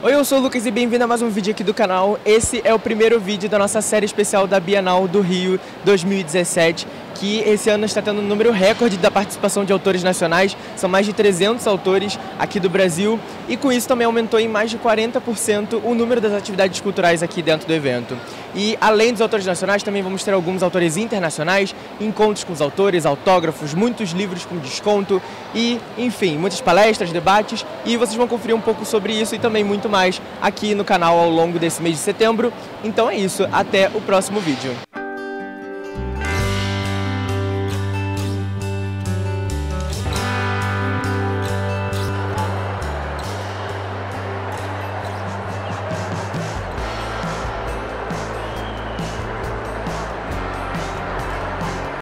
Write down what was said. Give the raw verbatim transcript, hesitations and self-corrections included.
Oi, eu sou o Lucas e bem-vindo a mais um vídeo aqui do canal. Esse é o primeiro vídeo da nossa série especial da Bienal do Rio dois mil e dezessete, que esse ano está tendo um número recorde da participação de autores nacionais. São mais de trezentos autores aqui do Brasil e com isso também aumentou em mais de quarenta por cento o número das atividades culturais aqui dentro do evento. E além dos autores nacionais, também vamos ter alguns autores internacionais, encontros com os autores, autógrafos, muitos livros com desconto e, enfim, muitas palestras, debates, e vocês vão conferir um pouco sobre isso e também muito mais aqui no canal ao longo desse mês de setembro. Então é isso, até o próximo vídeo.